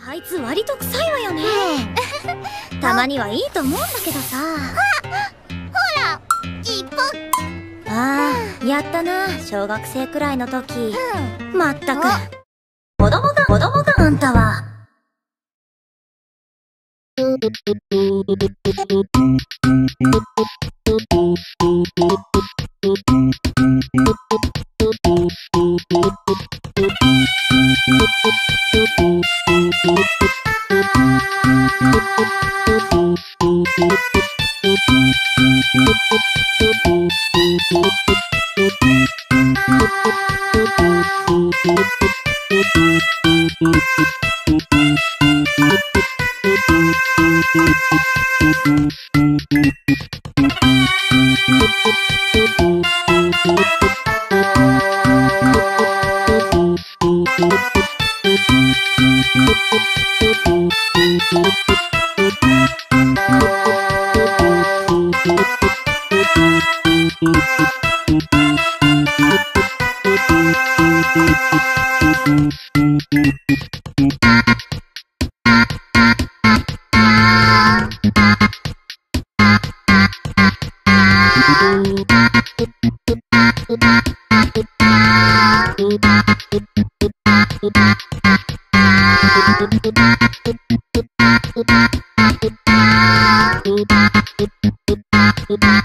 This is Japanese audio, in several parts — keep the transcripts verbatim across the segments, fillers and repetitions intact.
あいつ割と臭いわよね。たまにはいいと思うんだけどさ。 ほら、一歩。 ああ、やったな、小学生くらいの時。 うん、 まったく子供だ、子供だ、あんたは。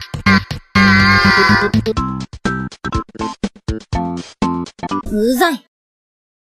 うざい。